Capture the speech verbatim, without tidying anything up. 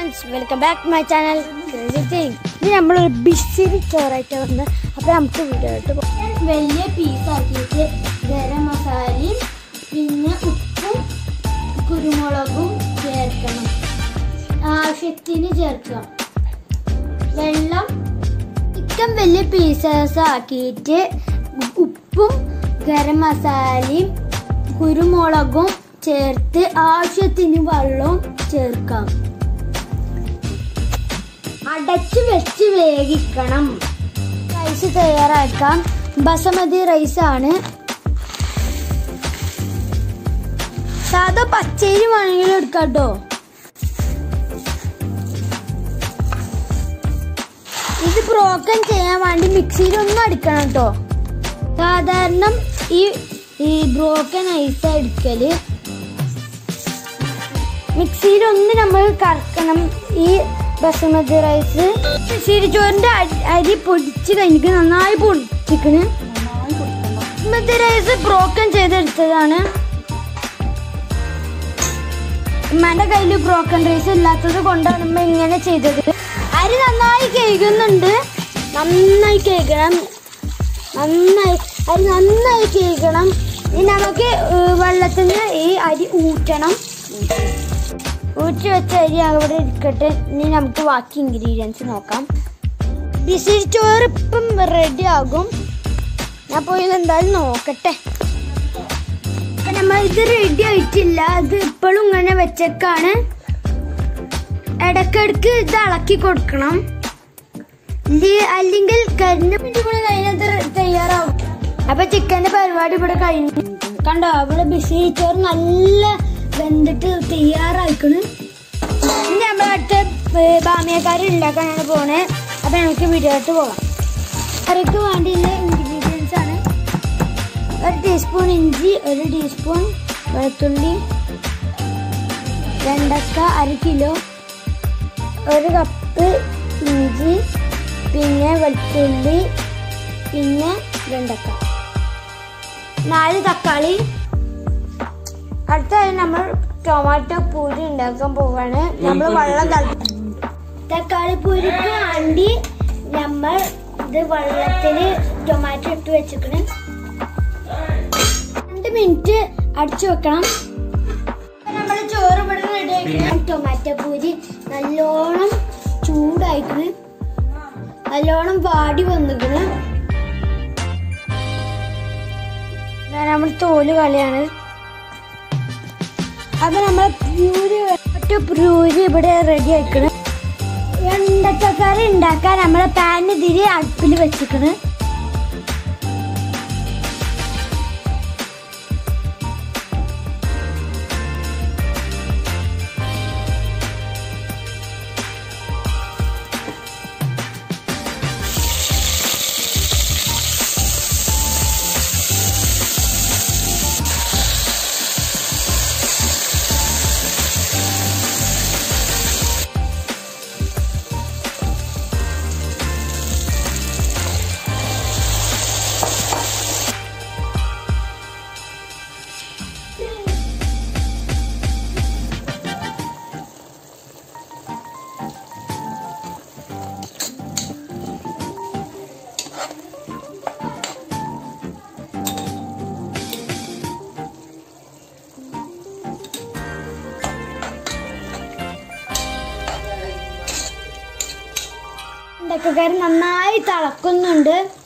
friends, welcome back to my channel. This is busy ചോറായിട്ട് വന്ന് അപ്പോൾ നമുക്ക് വീഡിയോ ആയിട്ട് വലിയ പീസ് ആക്കിയിട്ട് ഗരം മസാലയും പിന്നെ ഉപ്പും കുരുമുളകും ചേർക്കണം. ആവശ്യത്തിന് ചേർക്കുക. വെള്ളം ചിക്കൻ വലിയ പീസസ് ആക്കിയിട്ട് ഉപ്പും ഗരം മസാലയും കുരുമുളകും ചേർത്ത് ആവശ്യത്തിന് വെള്ളവും ചേർക്കാം. അടച്ചു വെച്ച് വേവിക്കണം. റൈസ് തയ്യാറാക്കാം. ബസുമതി റൈസ് ആണ്. സാധാ പച്ചരി വേണമെങ്കിലും എടുക്കാം കേട്ടോ. ഇത് ബ്രോക്കൻ ചെയ്യാൻ വേണ്ടി മിക്സിയിൽ ഒന്നും അടിക്കണം കേട്ടോ. സാധാരണ ഈ ഈ ബ്രോക്കൻ ഐസ് എടുക്കല് മിക്സിയിൽ ഒന്ന് നമ്മൾ കറക്കണം. ഈ ബസുമതി റൈസ് ശരിച്ചോറിന്റെ അരി പൊടിച്ച് കഴിഞ്ഞിട്ട് നന്നായി പൊടിച്ചിക്കണ്. ബസുമതി റൈസ് ബ്രോക്കൻ ചെയ്തെടുത്തതാണ്. ഉമ്മന്റെ കയ്യിൽ ബ്രോക്കൻ റൈസ് ഇല്ലാത്തത് കൊണ്ടാണ് ഉമ്മ ഇങ്ങനെ ചെയ്തത്. അരി നന്നായി കേൾക്കുന്നുണ്ട്. നന്നായി കേൾക്കണം. നന്നായി അരി നന്നായി കേൾക്കണം. ഇനി നമുക്ക് വെള്ളത്തിന് ഈ അരി ഊറ്റണം. ഊറ്റി വെച്ച അരി അവിടെ ഇരിക്കട്ടെ. ഇനി നമുക്ക് ബാക്കി ഇൻഗ്രീഡിയൻസ് നോക്കാം. ബിസി ചോറ് ഇപ്പം റെഡി ആകും. ഞാൻ പോയി എന്തായാലും നോക്കട്ടെ. അപ്പം നമ്മൾ ഇത് റെഡി ആയിട്ടില്ല. ഇത് ഇപ്പോഴും ഇങ്ങനെ വെച്ചേക്കാണ്. ഇടയ്ക്കിടയ്ക്ക് ഇത് ഇളക്കി കൊടുക്കണം. അല്ലെങ്കിൽ കരിഞ്ഞ പിടി കൂടെ കഴിഞ്ഞത് തയ്യാറാവും. അപ്പൊ ചിക്കന്റെ പരിപാടി ഇവിടെ കഴിഞ്ഞു. കണ്ടോ, ഇവിടെ ബിസി ചോറ് നല്ല വെന്തിട്ട് തയ്യാറായിക്കണ്. ഇനി നമ്മളടുത്ത് ബാമിയക്കാരി ഉണ്ടാക്കാനാണ് പോണേ. അപ്പൊ നമുക്ക് വീഡിയോ ആയിട്ട് പോകാം. കറിക്ക് വേണ്ടിയുള്ള ഇൻഗ്രീഡിയൻസ് ആണ് ഒരു ടീസ്പൂൺ ഇഞ്ചി, ഒരു ടീസ്പൂൺ വെളുത്തുള്ളി, വെണ്ടക്ക അര കിലോ, ഒരു കപ്പ് ഇഞ്ചി, പിന്നെ വെളുത്തുള്ളി, പിന്നെ വെണ്ടക്ക, നാല് തക്കാളി. അടുത്തായി നമ്മൾ ടൊമാറ്റോ പൂരി ഉണ്ടാക്കാൻ പോവാണ്. നമ്മൾ വെള്ളം തിളപ്പി തക്കാളി പൂരിക്ക് വേണ്ടി നമ്മൾ ഇത് വെള്ളത്തില് ടൊമാറ്റോ ഇട്ട് വെച്ചിക്കണ്. രണ്ട് മിനിറ്റ് അടിച്ചു വെക്കണം. നമ്മൾ ചോറ് ഇവിടെ റെഡി ആക്കണം. ടൊമാറ്റോ പൂരി നല്ലോണം ചൂടായിക്കണ്. നല്ലോണം വാടി വന്നിക്കണ്. നമ്മൾ തോല് കളിയാണ്. അപ്പൊ നമ്മളെ പ്യൂരി ഒറ്റ പ്യൂരി ഇവിടെ റെഡി ആയിക്കണ്. വെണ്ടക്കക്കറി ഉണ്ടാക്കാൻ നമ്മളെ പാന് തിരി അടുപ്പിൽ വെച്ചിക്കണ്. വെണ്ടക്കക്കറി നന്നായി തിളക്കുന്നുണ്ട്.